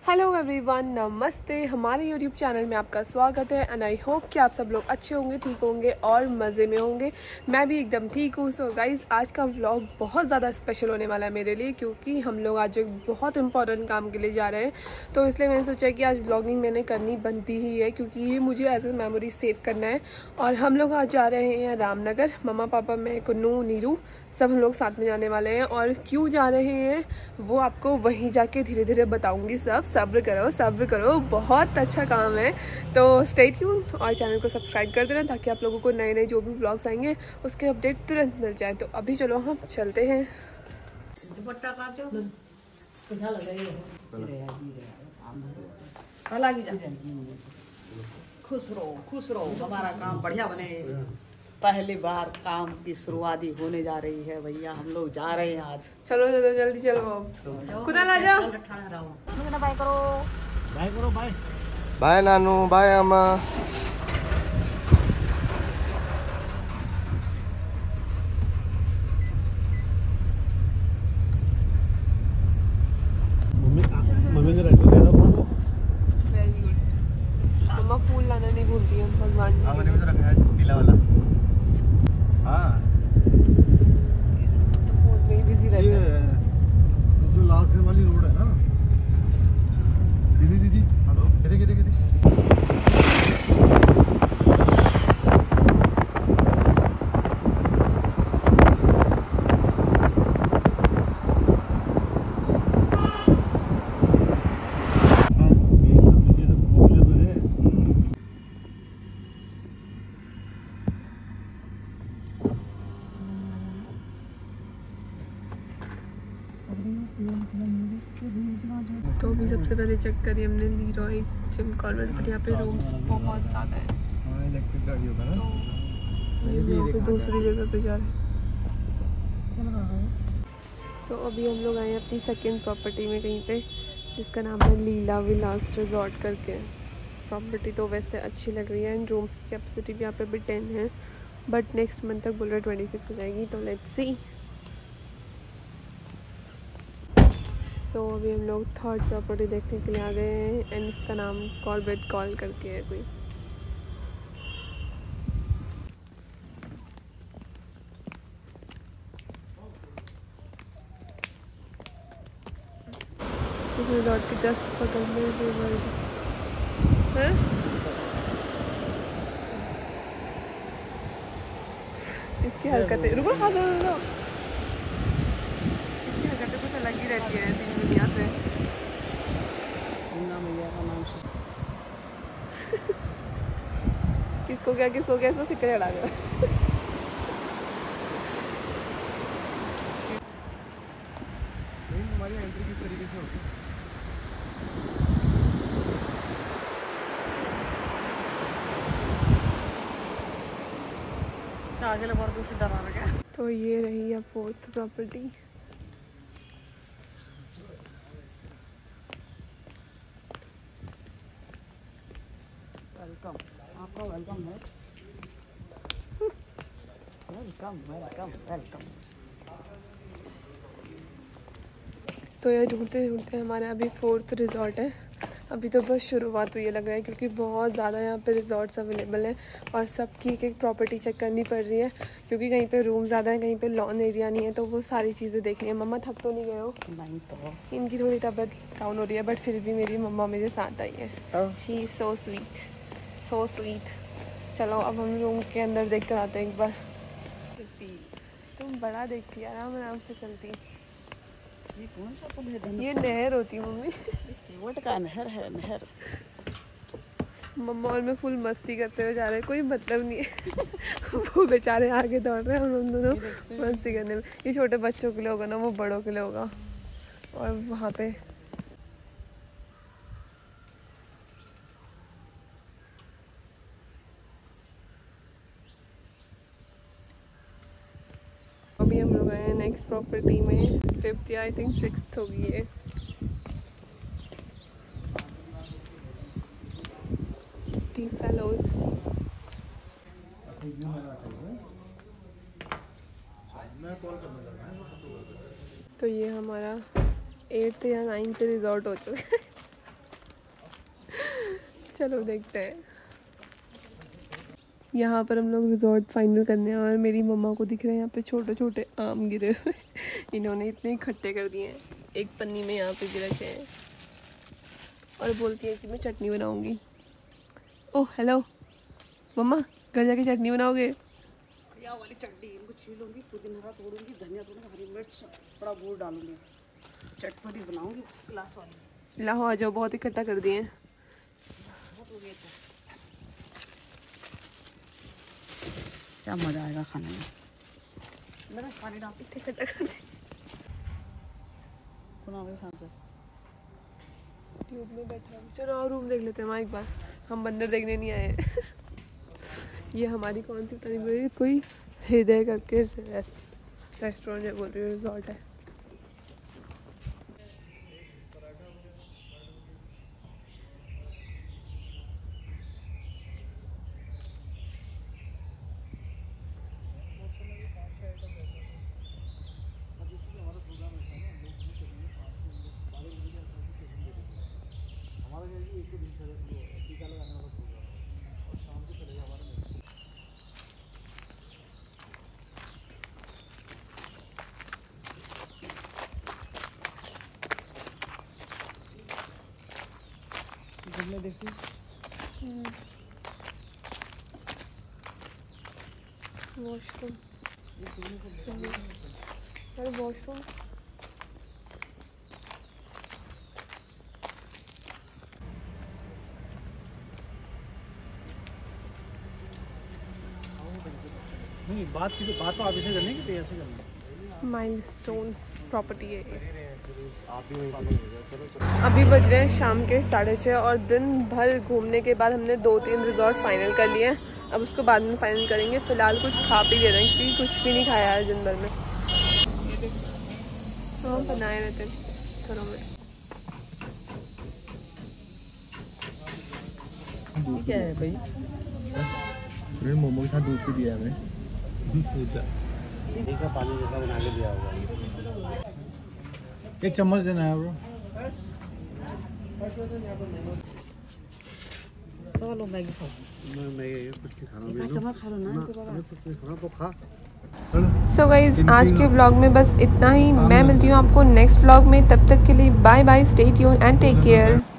Hello everyone, नमस्ते। हमारे YouTube channel में आपका स्वागत है एंड आई होप कि आप सब लोग अच्छे होंगे, ठीक होंगे और मज़े में होंगे। मैं भी एकदम ठीक हूँ। सो गाइज़, आज का व्लॉग बहुत ज़्यादा स्पेशल होने वाला है मेरे लिए, क्योंकि हम लोग आज एक बहुत इंपॉर्टेंट काम के लिए जा रहे हैं। तो इसलिए मैंने सोचा कि आज व्लॉगिंग मैंने करनी बनती ही है, क्योंकि ये मुझे एज ए मेमोरी सेव करना है। और हम लोग आज जा रहे हैं रामनगर। मम्मा पापा, मैं, कुन्नू, नीरू, सब हम लोग साथ में जाने वाले हैं। और क्यों जा रहे हैं वो आपको वहीं जाके धीरे धीरे बताऊंगी। सब सब्र करो, बहुत अच्छा काम है। तो स्टे ट्यून और चैनल को सब्सक्राइब कर देना, ताकि आप लोगों को नए नए जो भी व्लॉग्स आएंगे उसके अपडेट तुरंत मिल जाए। तो अभी चलो हम चलते हैं। खुश रहो, हमारा काम बढ़िया बने। पहली बार काम की शुरुआत ही होने जा रही है भैया, हम लोग जा रहे हैं आज। चलो जल्दी चलो। कुनाल आजा। बाय करो। बाय नानू, बाय अम्मा। Very good. मम्मा फूल लाना नहीं भूलती है भगवान जी। मैंने भी तो रखा है पीला वाला। हाँ, तो फोन में ही बिजी रहते हैं। जो लाल सिंह वाली रोड है ना। दीदी हेलो, किधर तो अभी सबसे पहले चेक करी हमने लीरॉय जिम कॉर्बेट पर। यहाँ पे रूम्स बहुत ज़्यादा है। हाँ, इलेक्ट्रिक गाड़ी होगा ना। तो ये भी यहाँ से दूसरी जगह पे जा रहे हैं। तो अभी हम लोग आए हैं अपनी सेकंड प्रॉपर्टी में कहीं पे, जिसका नाम है लीला विलास रिजॉर्ट करके। प्रॉपर्टी तो वैसे अच्छी लग रही है एंड रूम्स की कैपेसिटी भी यहाँ पे भी 10 है, बट नेक्स्ट मंथ तक बोल रहे 26 हो जाएगी। तो लेट्स सी। सो अभी हम लोग थर्ड प्रॉपर्टी देखने के लिए आ गए हैं एंड इसका नाम कॉर्बेट कॉल करके है कोई। इस रिजॉर्ट की जस्ट बगल में रिवर है। इसकी हरकतें रुको, हाँ रुको। इसकी हरकतें कुछ अलग ही रहती है दिन दुनिया से। किसको क्या इसको सिक्का चढ़ा गया। हमारी एंट्री किस तरीके से होती है? आगे लगा कुछ डरा रहा है। तो ये रही अब फोर्थ प्रॉपर्टी। वेलकम, आपका वेलकम है। वेलकम। तो ये ढूंढते ढूंढते हमारा अभी फोर्थ रिजॉर्ट है। अभी तो बस शुरुआत हुई है लग रहा है, क्योंकि बहुत ज़्यादा यहाँ पे रिजॉर्ट्स अवेलेबल हैं और सबकी एक प्रॉपर्टी चेक करनी पड़ रही है, क्योंकि कहीं पे रूम ज़्यादा है, कहीं पे लॉन एरिया नहीं है। तो वो सारी चीज़ें देखनी है। मम्मा थक तो नहीं गए हो? नहीं तो इनकी थोड़ी तबीयत डाउन हो रही है, बट फिर भी मेरी मम्मा मेरे साथ आई है। She is so sweet. चलो अब हम रूम के अंदर देख कर आते हैं एक बार। तुम बड़ा देखती, आराम से चलती। ये कौन सा पुल है? ये नहर होती है मम्मी। वोट का नहर है, नहर। मम्मा और मैं फुल मस्ती करते हुए जा रहे हैं, कोई मतलब नहीं है। वो बेचारे आगे दौड़ रहे हैं, हम दोनों मस्ती करने में। ये छोटे बच्चों के लिए होगा ना, वो बड़ों के लिए होगा। और वहाँ पे अभी हम लोग आए हैं नेक्स्ट प्रॉपर्टी में, फिफ्थ या आई थिंक सिक्स्थ होगी ये। फेलोज। तो ये हमारा 8th या 9th रिजॉर्ट हो चुका है। चलो देखते हैं। यहाँ पर हम लोग रिजॉर्ट फाइनल करने हैं और मेरी मम्मा को दिख रहे हैं यहाँ पे छोटे छोटे आम गिरे हुए। इन्होंने इतने इकट्ठे कर दिए हैं, एक पन्नी में यहाँ पे गिर रखे हैं और बोलती है कि मैं चटनी बनाऊंगी। ओह हेलो मम्मा, घर जाके चटनी बनाओगे? या वाली चटनी, इनको छीलूंगी, पुदीना तोड़ूंगी, धनिया तोड़ूंगी, हरी मिर्च, थोड़ा गुड़ डालूंगी, चटपटी बनाऊंगी क्लास वाली। लाओ आ जाओ, बहुत इकट्ठा कर दिए हैं। क्या मजा आएगा खाने में। मैंने सारी डाल इतने इकट्ठा कर दिए। ट्यूब में बैठा, चलो और रूम देख लेते हैं वहाँ एक बार। हम बंदर देखने नहीं आए। ये हमारी कौन सी तरीके कोई हृदय करके रेस्टोरेंट है, बोल रही है रिजॉर्ट है। वॉशरूम, अरे वॉशरूम नहीं, बात तो आप इसे करनी कि ऐसे करनी? माइलस्टोन प्रॉपर्टी है ये। अभी बज रहे हैं शाम के 6:30 और दिन भर घूमने के बाद हमने 2-3 रिजॉर्ट फाइनल कर लिए हैं। अब उसको बाद में फाइनल करेंगे। फिलहाल कुछ खा पी ले रहे हैं क्योंकि कुछ भी नहीं खाया है दिन भर में। तो हम बनाए रहते हैं घरों में। क्या है भाई? मोमो के साथ दूध भी दिया है हमें। का पानी जैसा बना के दिया होगा। एक चम्मच देना है ब्रो। तो लो मैगी खाओ। मैं कुछ खाना भी चम्मच खा लो ना। कुछ खाना तो खा। सो गाइज आज के व्लॉग में बस इतना ही। मैं मिलती हूँ आपको नेक्स्ट व्लॉग में। तब तक के लिए bye bye, stay tune and take care.